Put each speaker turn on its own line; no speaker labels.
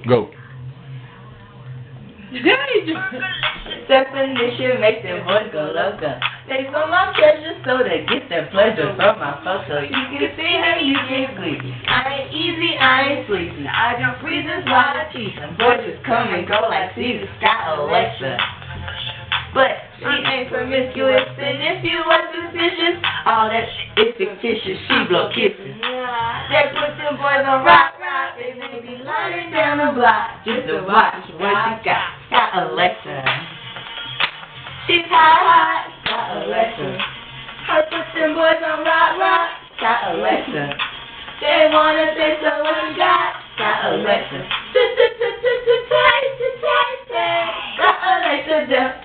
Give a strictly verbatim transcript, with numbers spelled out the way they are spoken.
Go.
Definition makes them boys go loco. They from my treasure so they get their pleasure from my photo. You can see how you get squeaky. I ain't easy, I ain't sleepy. I jump freezers while I teach them. Boys just come and go like Caesar, Skyy Alexa. But she ain't promiscuous, and if you was suspicious, all that is fictitious. She blow kisses. They put them boys on rock, rock, and they be lying down the block just to watch what she got. Skyy Alexa. She's hot, hot, Skyy Alexa. Her put them boys on rock, rock, Skyy Alexa. They wanna say so what you got, Skyy Alexa. Skyy Alexa.